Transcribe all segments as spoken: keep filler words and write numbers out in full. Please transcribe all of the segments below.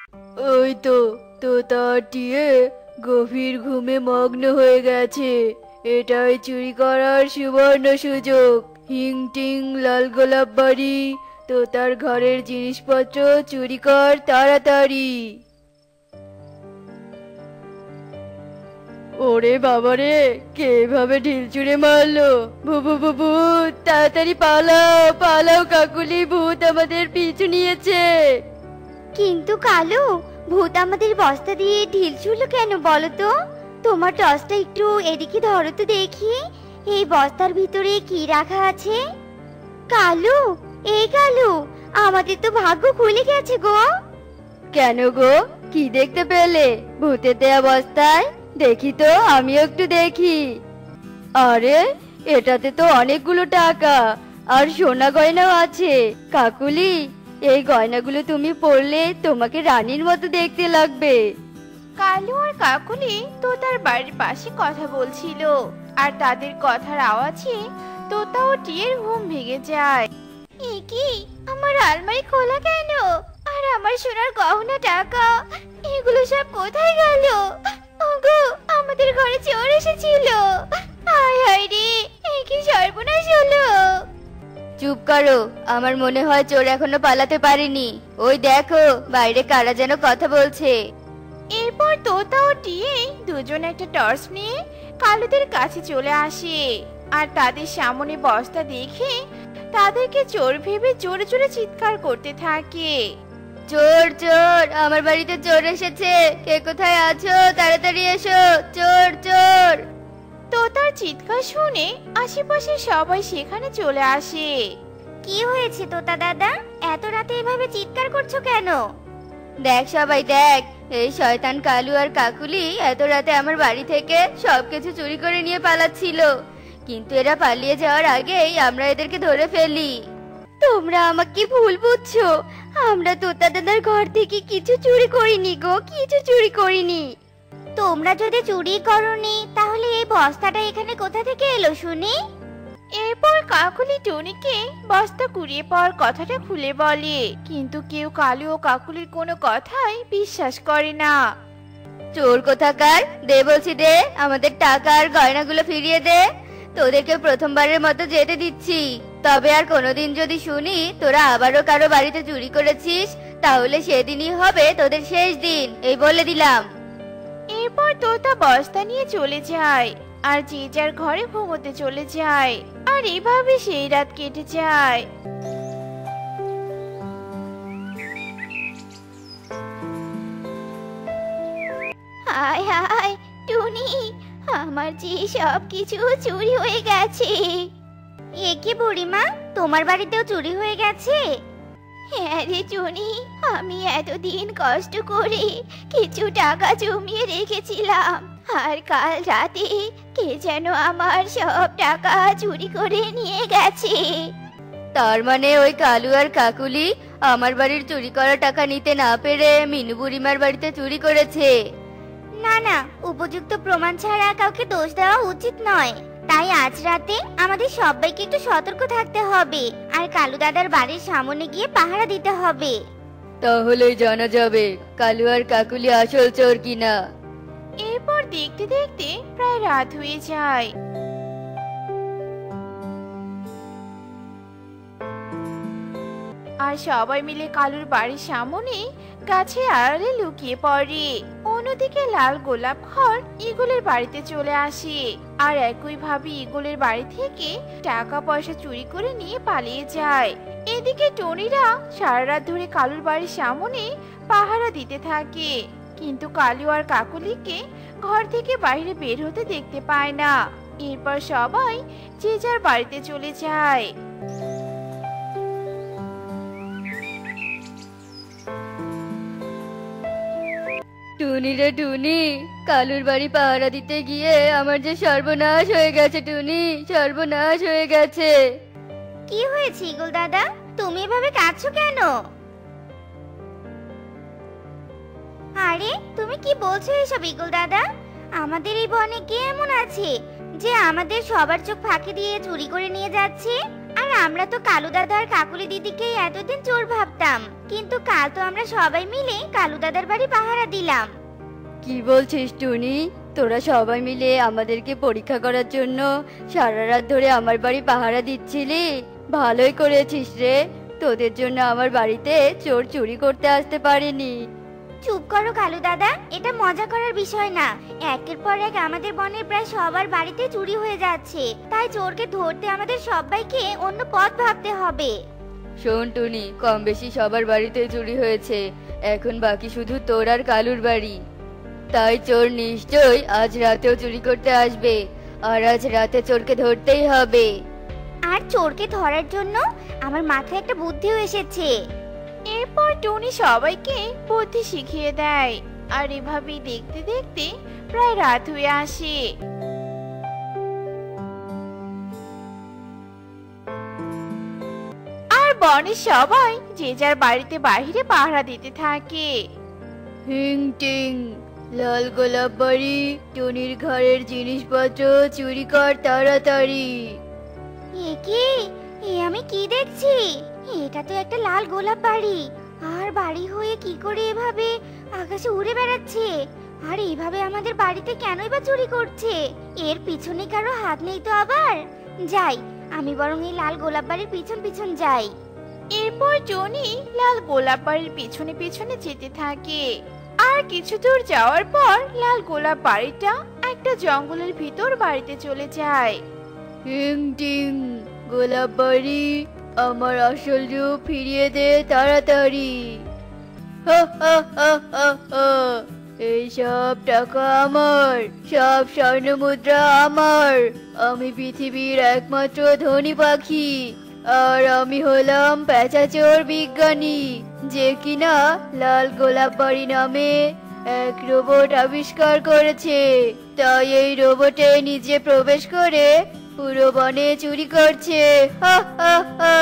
ওই তো তোতাটিয়ে গভীর ঘুমে মগ্ন হয়ে গেছে। এটাই চুরি করার সুবর্ণ সুযোগ। হিং টিং লাল গোলাপ বাড়ি, তোতার ঘরের জিনিসপত্র চুরি কর তাড়াতাড়ি। ওরে বাবারে, কে এভাবে ঢিল ছুঁড়ে মারলো? ভূ ভূ ভূত, তাড়াতাড়ি পালাও পালাও কাকুলি, ভূত আমাদের পিছু নিয়েছে। কিন্তু কালু, ভূত আমাদের বস্তা দিয়ে ঢিল ছুড়লো কেন বলো তো? তোমার টর্চটা একটু এদিকে ধরো তো দেখি, এই বস্তার ভিতরে কি রাখা আছে। কালু, এই কালু, আমাদের তো ভাগ্য খুলে গেছে গো। কেন গো, কি দেখতে পেলে ভূতের দেয়া বস্তায়? দেখি তো, আমিও একটু দেখি। আরে, এটাতে তো অনেকগুলো টাকা আর সোনা গয়নাও আছে। কাকুলি, এই গয়নাগুলো তুমি পরলে তোমাকে রানীর মতো দেখতে লাগবে। কালু আর কাকুলি তোতার বাড়ির পাশে কথা বলছিল, আর তাদের কথার আওয়াজে তোতা ও টিয়ের ঘুম ভেঙে যায়। এ কি, আমার আলমারি খোলা কেন? আর আমার সোনার গহনা টাকা এগুলো সব কোথায় গেল? ওগো, আমাদের ঘরে চোর এসেছিল। হায় হায় রে, এ কি সর্বনাশ হলো। চুপ করো, আমার মনে হয় চোর এখনো পালাতে পারেনি। ওই দেখো, বাইরে কারা যেন কথা বলছে। এরপর তোতা ও টিয়ে দুজন একটা টর্চ নিয়ে কালুদের কাছে চলে আসে, আর তাদের সামনে বস্তা দেখে তাদেরকে চোর ভেবে জোরে জোরে চিৎকার করতে থাকে। চোর চোর, আমার বাড়িতে চোর এসেছে, কে কোথায় আছো তাড়াতাড়ি এসো, চোর চোর। তোতার চিৎকার শুনে আশেপাশে সবাই সেখানে চলে আসে। কি হয়েছে তোতা দাদা, এত রাতে এভাবে চিৎকার করছো কেন? দেখ সবাই দেখ, এই শয়তান কালু আর কাকুলি এত রাতে আমার বাড়ি থেকে সবকিছু চুরি করে নিয়ে পালাচ্ছিল, কিন্তু এরা পালিয়ে যাওয়ার আগেই আমরা এদেরকে ধরে ফেলি। তোমরা আমাকে ভুল বুঝছো, আমরা তোতা দাদার ঘর থেকে কিছু চুরি করিনি গো, কিছু চুরি করিনি। তোমরা যদি চুরি করনি তাহলে এই বস্তাটা এখানে কোথা থেকে এলো শুনি? এরপর কাকুলি টুনিকে বস্তা কুড়িয়ে পাওয়ার কথাটা খুলে বলে, কিন্তু কেউ কালু ও কাকুলির কোনো কথাই বিশ্বাস করে না। চোর কোথাকার, দে বলছি দে, আমাদের টাকা আর গয়নাগুলো ফিরিয়ে দে। তোদেরকে প্রথমবারের মতো যেতে দিচ্ছি, তবে আর কোনোদিন যদি শুনি তোরা আবারও কারো বাড়িতে চুরি করেছিস, তাহলে সেদিনই হবে তোদের শেষ দিন, এই বলে দিলাম। এরপর তোতা বস্তা নিয়ে চলে যায়, আর যে যার ঘরে ঘুমোতে চলে যায়, আর এভাবে সেই রাত কেটে যায়। হায় হায় টুনি, আমার যে সব কিছু চুরি হয়ে গেছে। এ কি বুড়িমা, তোমার বাড়িতেও চুরি হয়ে গেছে? হ্যাঁ রে টুনি, আমি এতদিন কষ্ট করে কিছু টাকা জমিয়ে রেখেছিলাম, আর কাল রাতে কে যেন আমার সব টাকা চুরি করে নিয়ে গেছে। তার মানে ওই কালু আর কাকুলি আমার বাড়ির চুরি করা টাকা নিতে না পেরে মিনু বুড়িমার বাড়িতে চুরি করেছে। না না, উপযুক্ত প্রমাণ ছাড়া কাউকে দোষ দেওয়া উচিত নয়। তাই আজ রাতে আমাদের সবাইকে একটু সতর্ক থাকতে হবে, আর কালু দাদার বাড়ির সামনে গিয়ে পাহারা দিতে হবে। তাহলেই জানা যাবে কালু আর কাকুলি আসল চোর কিনা। এরপর দেখতে দেখতে প্রায় রাত হয়ে যায়। আর সবাই মিলে কালুর বাড়ির সামনে গাছের আড়ালে লুকিয়ে পড়ে। অন্যদিকে লাল গোলাপ ঘর ইগলের বাড়িতে চলে আসে, আর একইভাবে ইগলের বাড়ি থেকে টাকা পয়সা চুরি করে নিয়ে পালিয়ে যায়। এদিকে টনিরা সারা রাত ধরে কালুর বাড়ির সামনে পাহারা দিতে থাকে, কিন্তু কালু আর কাকুলিকে ঘর থেকে বাইরে বের হতে দেখতে পায় না। এরপর সবাই যে যার বাড়িতে চলে যায়। টুনি রে টুনি, কালুর বাড়ি পাহারা দিতে গিয়ে আমার যে সর্বনাশ হয়ে গেছে টুনি, সর্বনাশ হয়ে গেছে। কি হয়েছে ইগল দাদা, তুমি এভাবে কাঁদছো কেন? আরে তুমি কি বলছো এসব ইগল দাদা? আমাদের এই বনে কে এমন আছে যে আমাদের সবার চোখ ফাঁকি দিয়ে চুরি করে নিয়ে যাচ্ছে? আর আমরা তো কালু দাদা আর কাকুলি দিদিকেই এতদিন চোর ভাবতাম, কিন্তু কাল তো আমরা সবাই মিলে কালু দাদার বাড়ি পাহারা দিলাম। কি বলছিস টুনি? তোরা সবাই মিলে আমাদেরকে পরীক্ষা করার জন্য সারা রাত ধরে আমার বাড়ি পাহারা দিচ্ছিলি? ভালোই করেছিস রে, তোদের জন্য আমার বাড়িতে চোর চুরি করতে আসতে পারেনি। চুপ করো কালু দাদা, এটা মজা করার বিষয় না। একের পর এক আমাদের বনের প্রায় সবার বাড়িতে চুরি হয়ে যাচ্ছে, তাই চোরকে ধরতে আমাদের সবাইকে অন্য পথ ভাবতে হবে। শোন টুনি, কম বেশি সবার বাড়িতে চুরি হয়েছে, এখন বাকি শুধু তোর আর কালুর বাড়ি। তাই চোর নিশ্চয়ই আজ রাতেও চুরি করতে আসবে, আর আজ রাতে চোরকে ধরতেই হবে। আর চোরকে ধরার জন্য আমার মাথায় একটা বুদ্ধিও এসেছে। এরপর টুনি সবাইকে বুদ্ধি শিখিয়ে দেয়, আর এভাবেই দেখতে দেখতে প্রায় রাত হয়ে আসে। আর বনের সবাই যে যার বাড়িতে বাইরে পাহারা দিতে থাকে। হিং টিং, লাল গোলাপ বাড়ি, টুনির ঘরের জিনিসপত্র চুরি কর তাড়াতাড়ি। এ কি? এ আমি কি দেখছি? এটা তো একটা লাল গোলাপ বাড়ি, আর বাড়ি হয়ে কি করে এভাবে আকাশে উড়ে বেড়াচ্ছে? আর এইভাবে আমাদের বাড়িতে কেনই বা চুরি করছে? এর পিছনে কারো হাত নেই তো আবার? যাই, আমি বরং এই লাল গোলাপ বাড়ির পিছন পিছন যাই। এরপর টুনি লাল গোলাপ বাড়ির পিছনে পিছনে যেতে থাকে। আর কিছু দূর যাওয়ার পর লাল গোলাপ বাড়িটা একটা জঙ্গলের ভিতর বাড়িতে চলে যায়। হিং টিং, গোলাপ বাড়ি, আমার আসল রূপ ফিরিয়ে দে তাড়াতাড়ি। হা হা হা হা হা, এই সব টাকা আমার, সব স্বর্ণ মুদ্রা আমার। আমি পৃথিবীর একমাত্র ধনী পাখি, আর আমি হলাম পেঁচাচোর বিজ্ঞানী, যে কিনা লাল গোলাপ বাড়ি নামে এক রোবট আবিষ্কার করেছে। তাই এই রোবটে নিজে প্রবেশ করে পুরো বনে চুরি করছে। হা হা হা।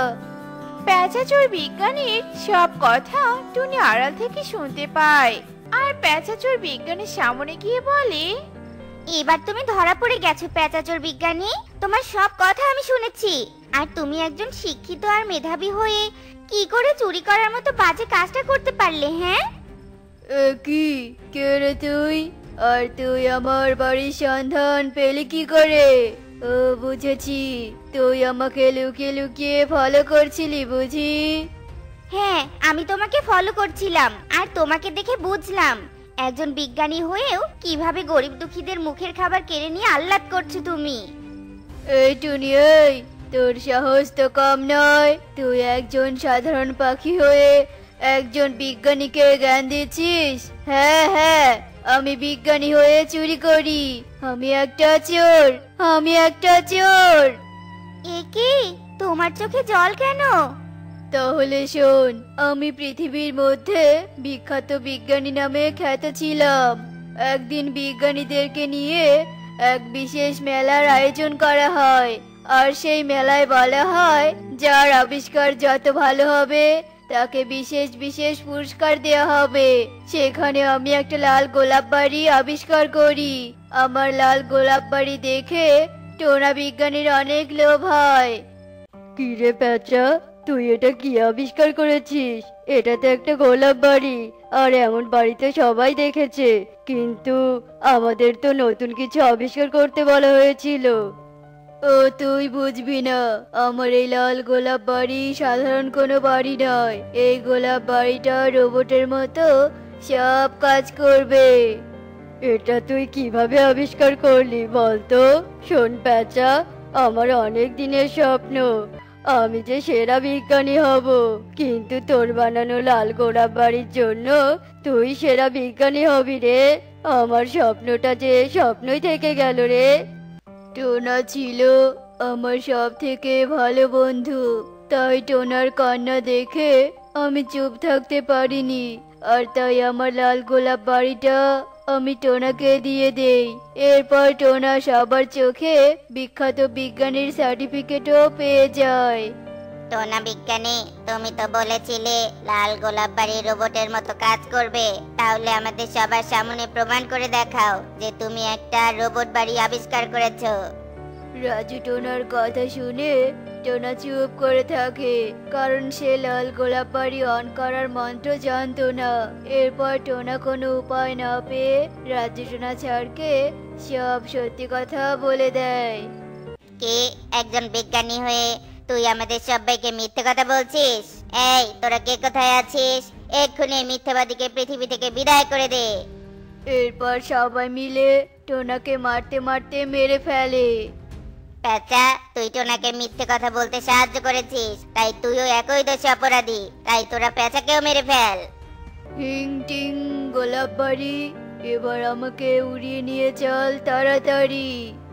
পেঁচাচোর বিজ্ঞানীর সব কথা টুনি আড়াল থেকে শুনতে পায়, আর পেঁচাচোর বিজ্ঞানীর সামনে গিয়ে বলে, এবার তুমি ধরা পড়ে গেছো পেঁচাচোর বিজ্ঞানী, তোমার সব কথা আমি শুনেছি। আর তুমি একজন শিক্ষিত আর মেধাবী হয়ে কি করে চুরি করার মতো বাজে কাজটা করতে পারলে? হ্যাঁ, এ কি? কে রে তুই? আর তুই আমার বাড়ির সন্ধান পেলি কি করে? ও বুঝেছি, তুই আমাকে লুকিয়ে লুকিয়ে ফলো করছিলি বুঝি? হ্যাঁ, আমি তোমাকে ফলো করছিলাম, আর তোমাকে দেখে বুঝলাম একজন বিজ্ঞানী হয়েও কিভাবে গরিব দুঃখীদের মুখের খাবার কেড়ে নিয়ে আহ্লাদ করছো তুমি। এই টুনি, এই তোর সাহস তো কম নয়। তুই একজন সাধারণ পাখি হয়ে একজন বিজ্ঞানীকে জ্ঞান দিচ্ছিস? হ্যাঁ হ্যাঁ, আমি বিজ্ঞানী হয়ে চুরি করি। আমি একটা চোর, আমি একটা চোর। এ কি? তোমার চোখে জল কেন? তাহলে শোন, আমি পৃথিবীর মধ্যে বিখ্যাত বিজ্ঞানী নামে খ্যাত ছিলাম। একদিন বিজ্ঞানীদেরকে নিয়ে এক বিশেষ মেলার আয়োজন করা হয়, আর সেই মেলায় বলা হয় যার আবিষ্কার যত ভালো হবে তাকে বিশেষ বিশেষ পুরস্কার দেওয়া হবে। সেখানে আমি একটা লাল গোলাপ বাড়ি আবিষ্কার করি। আমার লাল গোলাপ বাড়ি দেখে টোনা বিজ্ঞানীর অনেক লোভ হয়। কি রে পেঁচা, তুই এটা কি আবিষ্কার করেছিস? এটা তো একটা গোলাপ বাড়ি, আর এমন বাড়িতে সবাই দেখেছে, কিন্তু আমাদের তো নতুন কিছু আবিষ্কার করতে বলা হয়েছিল। ও তুই বুঝবি না, আমার এই লাল গোলাপ বাড়ি সাধারণ কোনো বাড়ি নয়। এই গোলাপ বাড়িটা রোবটের মতো সব কাজ করবে। এটা তুই কিভাবে আবিষ্কার করলি বলতো? শোন পেঁচা, আমার অনেক দিনের স্বপ্ন আমি যে সেরা বিজ্ঞানী হব, কিন্তু তোর বানানো লাল গোলাপ বাড়ির জন্য তুই সেরা বিজ্ঞানী হবি রে। আমার স্বপ্নটা যে স্বপ্নই থেকে গেল রে। টোনা ছিল আমার সব থেকে ভালো বন্ধু, তাই টোনার কান্না দেখে আমি চুপ থাকতে পারিনি, আর তাই আমার লাল গোলাপ বাড়িটা আমি টোনাকে দিয়ে দেই। এরপর টোনা সবার চোখে বিখ্যাত বিজ্ঞানীর সার্টিফিকেটও পেয়ে যায়। টোনা বিজ্ঞানী, তুমি তো বলেছিলে লাল গোলাপ বাড়ি রোবটের মতো কাজ করবে, তাহলে আমাদের সবার সামনে প্রমাণ করে দেখাও যে তুমি একটা রোবট বাড়ি আবিষ্কার করেছো। রাজু টোনার কথা শুনে টোনা চুপ করে থাকে, কারণ সে লাল গোলাপ বাড়ি অন করার মন্ত্র জানতো না। এরপর টোনা কোনো উপায় না পেয়ে রাজ্য টোনা ছাড়কে সব সত্যি কথা বলে দেয়। কে একজন বিজ্ঞানী হয়ে তুই আমাদের সবাইকে মিথ্যে কথা বলছিস? এই তোরা কে কোথায় আছিস? এক্ষুনি মিথ্যাবাদীকে পৃথিবী থেকে বিদায় করে দে। এরপর সবাই মিলে টোনাকে মারতে মারতে মেরে ফেলে। পেঁচা, তুই টোনাকে মিথ্যে কথা বলতে সাহায্য করেছিস, তাই তুইও একই দোষে অপরাধী। তাই তোরা পেঁচাকেও মেরে ফেল। হিং টিং গোলাপ বাড়ি, এবার আমাকে উড়িয়ে নিয়ে চল তাড়াতাড়ি।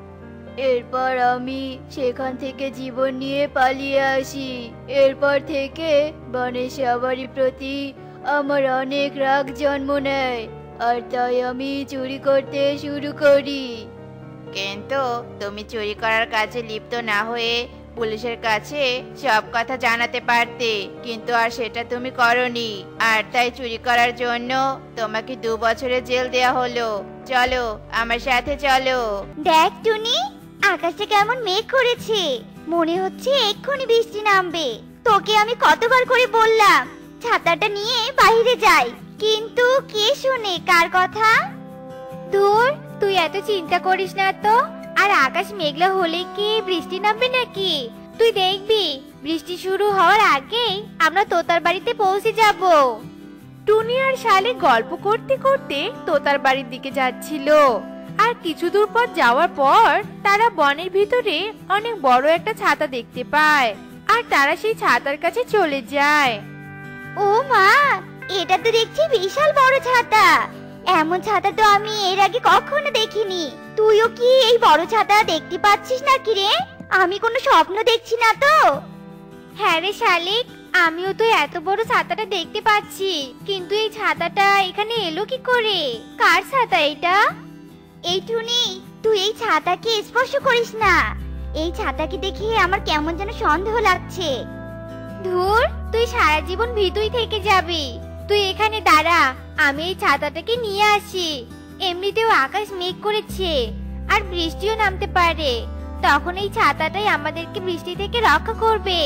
এরপর আমি সেখান থেকে জীবন নিয়ে পালিয়ে আসি। এরপর থেকে বনে সবারই প্রতি আমার অনেক রাগ জন্ম নেয়, আর তাই আমি চুরি করতে শুরু করি। কিন্তু তুমি চুরি করার কাজে লিপ্ত না হয়ে পুলিশের কাছে সব কথা জানাতে পারতে, কিন্তু আর সেটা তুমি করনি। আর তাই চুরি করার জন্য তোমাকে দু বছরের জেল দেয়া হলো। চলো আমার সাথে চলো। দেখ টুনি, আকাশে কেমন মেঘ করেছে, মনে হচ্ছে এক্ষুনি বৃষ্টি নামবে। তোকে আমি কতবার করে বললাম ছাতাটা নিয়ে বাইরে যাই, কিন্তু কে শুনে কার কথা? দূর, তুই এত চিন্তা করিস না তো। আর আকাশ মেঘলা হলে কি বৃষ্টি নামবে নাকি? তুই দেখবি বৃষ্টি শুরু হওয়ার আগেই আমরা তোতার বাড়িতে পৌঁছে যাব। টুনি আর শালিক গল্প করতে করতে তোতার বাড়ির দিকে যাচ্ছিল। আর কিছু দূর পথ যাওয়ার পর তারা বনের ভিতরে অনেক বড় একটা ছাতা দেখতে পায়, আর তারা সেই ছাতার কাছে চলে যায়। ও মা, এটা তো দেখছি বিশাল বড় ছাতা। এমন ছাতা তো আমি এর আগে কখনো দেখিনি। তুইও কি এই বড় ছাতা দেখতে পাচ্ছিস নাকি রে? আমি কোনো স্বপ্ন দেখছি না তো? হ্যাঁ রে শালিক, আমিও তো এত বড় ছাতাটা দেখতে পাচ্ছি, কিন্তু এই ছাতাটা এখানে এলো কি করে? কার ছাতা এটা? এই টুনি, তুই এই ছাতাকে স্পর্শ করিস না। এই ছাতাকে দেখে আমার কেমন যেন সন্দেহ লাগছে। ধুর, তুই সারা জীবন ভীতুই থেকে যাবি। তুই এখানে দাঁড়া, আমি এই ছাতাটাকে নিয়ে আসি। এমনিতেও আকাশ মেঘ করেছে, আর বৃষ্টিও নামতে পারে। তখন এই ছাতাটাই আমাদেরকে বৃষ্টি থেকে রক্ষা করবে।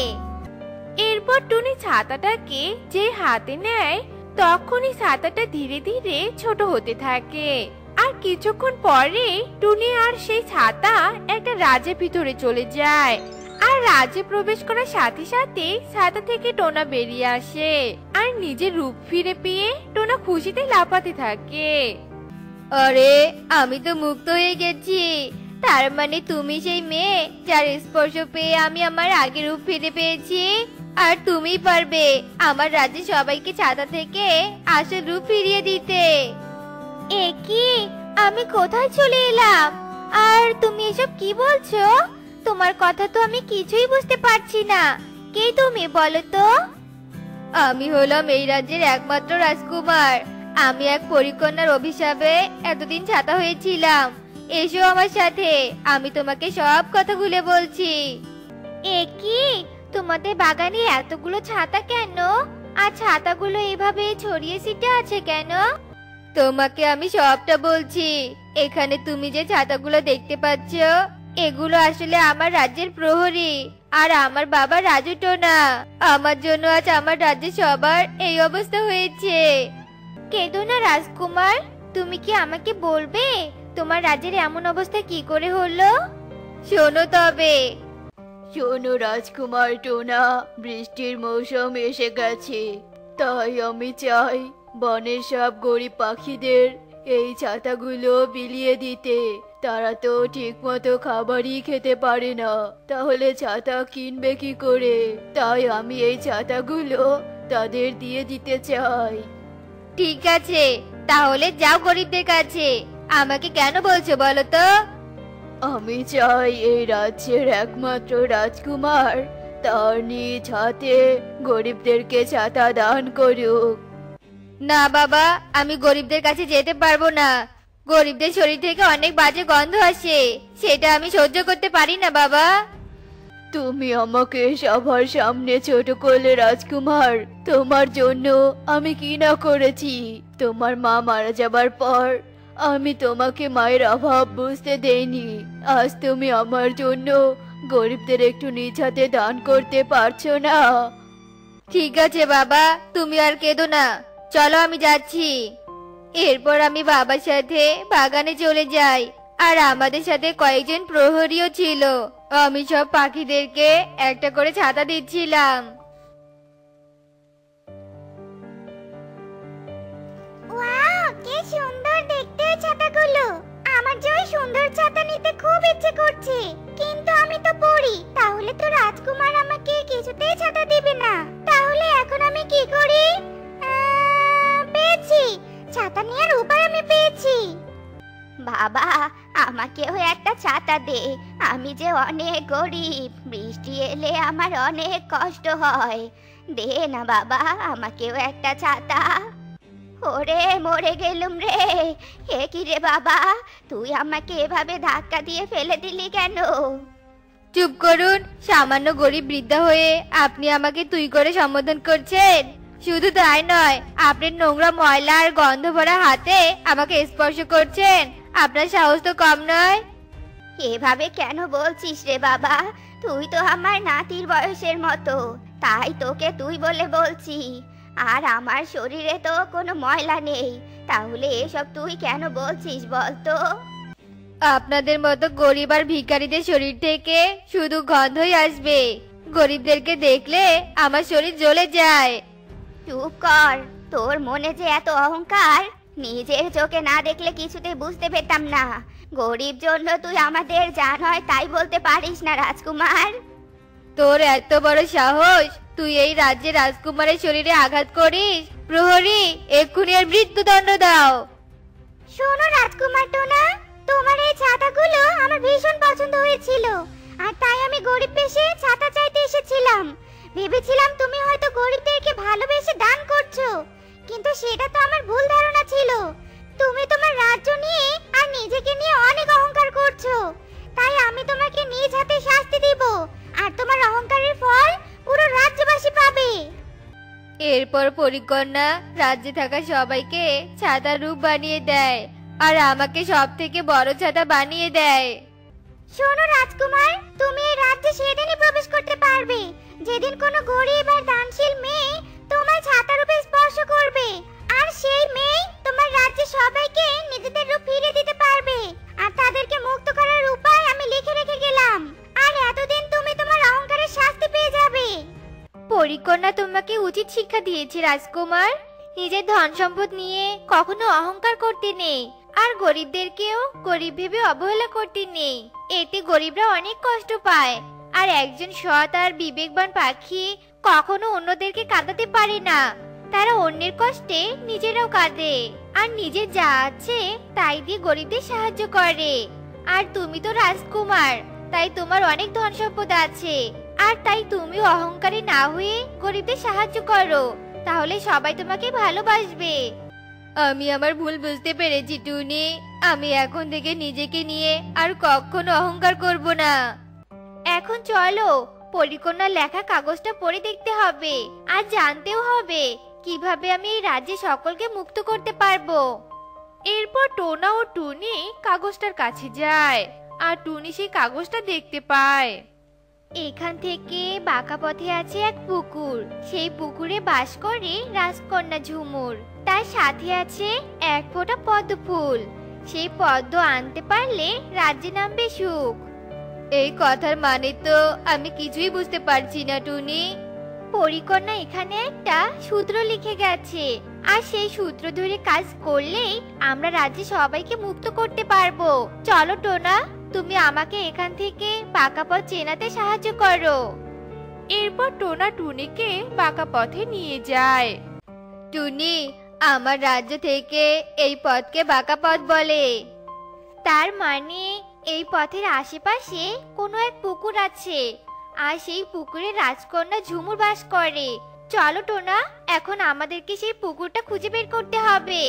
এরপর টুনি ছাতাটাকে যে হাতে নেয়, তখনই ছাতাটা ধীরে ধীরে ছোট হতে থাকে। আর কিছুক্ষণ পরে টুনি আর সেই ছাতা একটা রাজ্যের ভিতরে চলে যায়। আর রাজ্যে প্রবেশ করার সাথে সাথে ছাতা থেকে টোনা বেরিয়ে আসে, আর নিজের রূপ ফিরে পেয়ে টোনা খুশিতে লাফাতে থাকে। আরে, আমি তো মুক্ত হয়ে গেছি। তার মানে তুমি সেই মেয়ে যার স্পর্শ পেয়ে আমি আমার আগের রূপ ফিরে পেয়েছি, আর তুমি পারবে আমার রাজ্যে সবাইকে ছাতা থেকে আসল রূপ ফিরিয়ে দিতে। এ কি, আমি কোথায় চলে এলাম? আর তুমি এসব কি বলছো? তোমার কথা তো আমি কিছুই বুঝতে পারছি না। কে তুমি বলো তো? আমি হলাম এই রাজ্যের একমাত্র রাজকুমার। আমি এক পরিকন্যার অভিশাপে এতদিন ছাতা হয়েছিলাম। এসো আমার সাথে, আমি তোমাকে সব কথা খুলে বলছি। এ কি, তোমাদের বাগানে এতগুলো ছাতা কেন? আর ছাতাগুলো এভাবে ছড়িয়ে ছিটে আছে কেন? তোমাকে আমি সবটা বলছি। এখানে তুমি যে ছাতাগুলো দেখতে পাচ্ছ, এগুলো আসলে আমার রাজ্যের প্রহরী, আর আমার বাবা রাজু টোনা। আমার জন্য আজ আমার রাজ্যে সবার এই অবস্থা হয়েছে। কেঁদো না রাজকুমার, তুমি কি আমাকে বলবে তোমার রাজ্যের এমন অবস্থা কি করে হলো? শোনো তবে। শোনো রাজকুমার টোনা, বৃষ্টির মৌসুম এসে গেছে, তাই আমি চাই বনের সব গরিব পাখিদের এই ছাতাগুলো বিলিয়ে দিতে। তারা তো ঠিক মতো খাবারই খেতে পারে না, তাহলে ছাতা কিনবে কি করে? তাই আমি এই ছাতাগুলো তাদের দিয়ে দিতে চাই। ঠিক আছে, তাহলে যাও গরিবদের কাছে। আমাকে কেন বলছো বলো তো? আমি চাই এই রাজ্যের একমাত্র রাজকুমার তার নিজ হাতে গরিবদেরকে ছাতা দান করুক। না বাবা, আমি গরিবদের কাছে যেতে পারবো না। গরিবদের শরীর থেকে অনেক বাজে গন্ধ আসে, সেটা আমি সহ্য করতে পারি না বাবা। তুমি আমাকে সবার সামনে ছোট করলে রাজকুমার। তোমার জন্য আমি কি না করেছি। তোমার মা মারা যাবার পর আমি তোমাকে মায়ের অভাব বুঝতে দেইনি। আজ তুমি আমার জন্য গরিবদের একটু নিজ হাতে দান করতে পারছো না। ঠিক আছে বাবা, তুমি আর কেঁদো না, চলো আমি যাচ্ছি। এরপর আমি বাবার সাথে বাগানে চলে যাই, আর আমাদের সাথে কয়েকজন প্রহরীও ছিল। আমি সব পাখিদেরকে একটা করে ছাতা দিচ্ছিলাম। ওয়াও, কি সুন্দর দেখতে এই ছাতাগুলো। আমার যে ওই সুন্দর ছাতা নিতে খুব ইচ্ছে করছে, কিন্তু আমি তো পড়ি, তাহলে তো রাজকুমার আমাকে কিছুতেই ছাতা দিবে না। তাহলে এখন আমি কি করি? আহ, পেয়েছি, ছাতা নেওয়ার উপায় আমি পেয়েছি। বাবা, আমাকেও একটা ছাতা দে, আমি যে অনেক গরিব, বৃষ্টি এলে আমার অনেক কষ্ট হয়। দে না বাবা, আমাকেও একটা ছাতা। ওরে মরে গেলুম রে, এ কি রে বাবা, তুই আমাকে এভাবে ধাক্কা দিয়ে ফেলে দিলি কেন? চুপ করুন, সামান্য গরিব বৃদ্ধা হয়ে আপনি আমাকে তুই করে সম্বোধন করছেন। শুধু তাই নয়, আপনার নোংরা ময়লা আর গন্ধ ভরা হাতে আমাকে স্পর্শ করছেন। আপনার সাহস তো কম নয়। এভাবে কেন বলছিস রে বাবা? তুই তো আমার নাতির বয়সের মতো, তাই তোকে তুই বলে বলছি। আর আমার শরীরে তো কোনো ময়লা নেই, তাহলে এসব তুই কেন বলছিস বলতো? আপনাদের মতো গরিব আর ভিখারিদের শরীর থেকে শুধু গন্ধই আসবে। গরিবদেরকে দেখলে আমার শরীর জ্বলে যায়। চুপ কর, তোর মনে যে এত অহংকার, নিজের চোখে না দেখলে কিছুতে বুঝতে পেতাম না। গরিব জন্য তুই আমাদের জান হয় তাই বলতে পারিস না রাজকুমার। তোর এত বড় সাহস, তুই এই রাজ্যের রাজকুমারের শরীরে আঘাত করিস? প্রহরী, এক্ষুনি এর মৃত্যুদণ্ড দাও। শোনো রাজকুমার টোনা, তোমার এই ছাতাগুলো আমার ভীষণ পছন্দ হয়েছিল, আর তাই আমি গরিব বেশে ছাতা চাইতে এসেছিলাম। ভেবেছিলাম তুমি হয়তো গরিবদেরকে ভালোবেসে দান করছো, কিন্তু সেটা তো আমার ভুল ধারণা ছিল। তুমি তোমার রাজ্য নিয়ে আর নিজেকে নিয়ে অনেক অহংকার করছো, তাই আমি তোমাকে নিজ হাতে শাস্তি দিব, আর তোমার অহংকারের ফল পুরো রাজ্যবাসী পাবে। এরপর পরিকন্যা রাজ্যে থাকা সবাইকে ছাতার রূপ বানিয়ে দেয়, আর আমাকে সব থেকে বড় ছাতা বানিয়ে দেয়। শোনো রাজকুমার, তুমি এই রাজ্যে সেদিনই প্রবেশ করতে পারবে যেদিন কোনো গরিব আর দানশীল মেয়ে তোমার ছাতারূপে স্পর্শ করবে, আর সেই মেয়ে তোমার রাজ্যে সবাইকে নিজেদের রূপ ফিরিয়ে দিতে পারবে। আর তাদেরকে মুক্ত করার উপায় আমি লিখে রেখে গেলাম, আর এতদিন তুমি তোমার অহংকারের শাস্তি পেয়ে যাবে। পরিকন্যা তোমাকে উচিত শিক্ষা দিয়েছে রাজকুমার। নিজের ধন সম্পদ নিয়ে কখনো অহংকার করতে নেই, আর গরিবদেরকেও গরিব ভেবে অবহেলা করতে নেই। এতে গরিবরা অনেক কষ্ট পায়, আর একজন সৎ আর বিবেকবান পাখি কখনো অন্যদেরকে কাঁদাতে পারে না। তারা অন্যের কষ্টে নিজেরাও কাঁদে, আর নিজের যা আছে তাই দিয়ে গরিবদের সাহায্য করে। আর তুমি তো রাজকুমার, তাই তোমার অনেক ধন সম্পদ আছে, আর তাই তুমিও অহংকারী না হয়ে গরিবদের সাহায্য করো, তাহলে সবাই তোমাকে ভালোবাসবে। আমি আমার ভুল বুঝতে পেরেছি টুনি। আমি এখন থেকে নিজেকে নিয়ে আর কখনো অহংকার করব না। এখন চলো, পরিকন্যার লেখা কাগজটা পড়ে দেখতে হবে, আর জানতেও হবে কিভাবে আমি এই রাজ্যে সকলকে মুক্ত করতে পারবো। এরপর টোনা ও টুনি কাগজটার কাছে যায়, আর টুনি সেই কাগজটা দেখতে পায়। এখান থেকে বাঁকা পথে আছে এক পুকুর, সেই পুকুরে বাস করে রাজকন্যা ঝুমুর। তার সাথে আছে এক ফোঁটা পদ্ম ফুল, সেই পদ্ম আনতে পারলে রাজ্যে নামবে সুখ। এই কথার মানে তো আমি কিছুই বুঝতে পারছি না টুনি। পরিকন্যা এখানে একটা সূত্র লিখে গেছে, আর সেই সূত্র ধরে কাজ করলেই আমরা রাজ্যে সবাইকে মুক্ত করতে পারবো। চলো টোনা, তুমি আমাকে এখান থেকে পাকা পথ চেনাতে সাহায্য করো। এরপর টোনা টুনিকে বাঁকা পথে নিয়ে যায়। টুনি, আমার রাজ্য থেকে এই পথকে বাঁকা পথ বলে। তার মানে এই পথের আশেপাশে কোনো এক পুকুর আছে, আর সেই পুকুরে রাজকন্যা ঝুমুর বাস করে। চলো টোনা, এখন আমাদেরকে সেই পুকুরটা খুঁজে বের করতে হবে।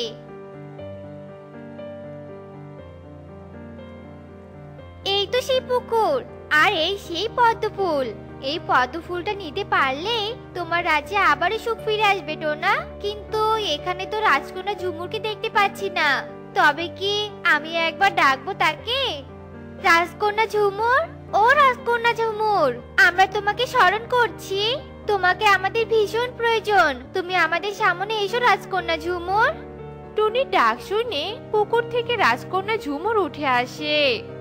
এই তো সেই পুকুর, আর এই সেই পদ্ম ফুল। এই পদ্ম ফুলটা নিতে পারলে তোমার রাজ্যে আবারও সুখ ফিরে আসবে টোনা। কিন্তু এখানে তো রাজকন্যা ঝুমুরকে দেখতে পাচ্ছি না, তবে কি আমি একবার ডাকবো তাকে? রাজকন্যা ঝুমুর, ও রাজকন্যা ঝুমুর, আমরা তোমাকে স্মরণ করছি। তোমাকে আমাদের ভীষণ প্রয়োজন। তুমি আমাদের সামনে এসো রাজকন্যা ঝুমুর। টুনির ডাক শুনে পুকুর থেকে রাজকন্যা ঝুমুর উঠে আসে।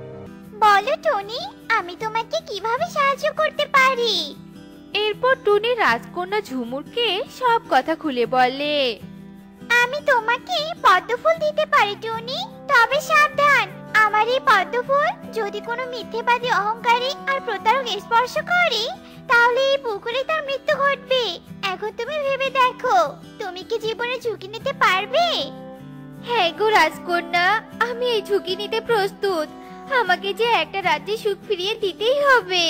বলো টনি, আমি তোমাকে কিভাবে সাহায্য করতে পারি? এরপর টুনি রাজকন্যা ঝুমুরকে সব কথা খুলে বলে। আমি তোমাকে পদ্মফুল দিতে পারি টনি, তবে সাবধান, আমার এই পদ্মফুল যদি কোনো মিথ্যেবাদী, অহংকারী আর প্রতারক স্পর্শ করে তাহলে এই পুকুরে তার মৃত্যু ঘটবে। এখন তুমি ভেবে দেখো, তুমি কি জীবনে ঝুঁকি নিতে পারবে? হ্যাঁ গো রাজকন্যা, আমি এই ঝুঁকি নিতে প্রস্তুত। আমাকে যে একটা রাজ্যে সুখ ফিরিয়ে দিতেই হবে।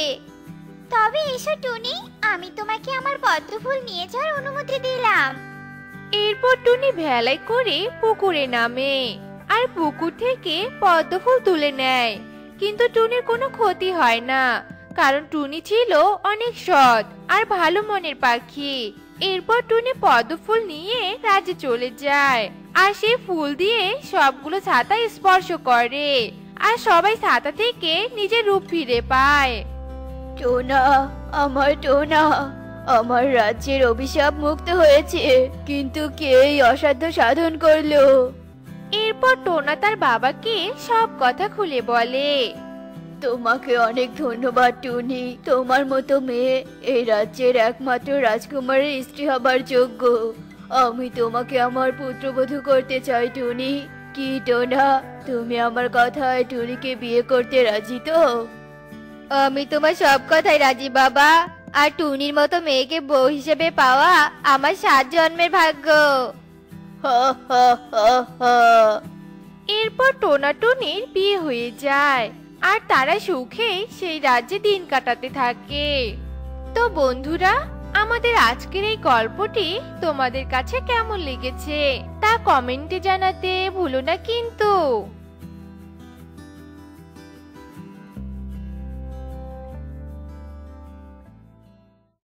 তবে এসো টুনি, আমি তোমাকে আমার পদ্মফুল নিয়ে যাওয়ার অনুমতি দিলাম। এরপর টুনি ভেলায় করে পুকুরে নামে আর পুকুর থেকে পদ্মফুল তুলে নেয়। কিন্তু টুনির কোনো ক্ষতি হয় না, কারণ টুনি ছিল অনেক সৎ আর ভালো মনের পাখি। এরপর টুনি পদ্মফুল নিয়ে রাজ্যে চলে যায় আর সেই ফুল দিয়ে সবগুলো ছাতা স্পর্শ করে আর সবাই ছাতা থেকে নিজের রূপ ফিরে পায়। টোনা, আমার টোনা, আমার রাজ্যের অভিশাপ মুক্ত হয়েছে, কিন্তু কে এই অসাধ্য সাধন করলো? এরপর টোনা তার বাবাকে সব কথা খুলে বলে। তোমাকে অনেক ধন্যবাদ টুনি, তোমার মতো মেয়ে এই রাজ্যের একমাত্র রাজকুমারের স্ত্রী হবার যোগ্য। আমি তোমাকে আমার পুত্রবধূ করতে চাই টুনি। কি টোনা, তুমি আমার কথায় টুনিকে বিয়ে করতে রাজি তো? আমি তোমার সব কথাই রাজি বাবা, আর টুনির মতো মেয়েকে বউ হিসেবে পাওয়া আমার সাত জন্মের ভাগ্য। হা হা হা হা। এরপর টোনা টুনির বিয়ে হয়ে যায় আর তারা সুখে সেই রাজ্যে দিন কাটাতে থাকে। তো বন্ধুরা, আমাদের আজকের এই গল্পটি তোমাদের কাছে কেমন লেগেছে তা কমেন্টে জানাতে ভুলো না কিন্তু।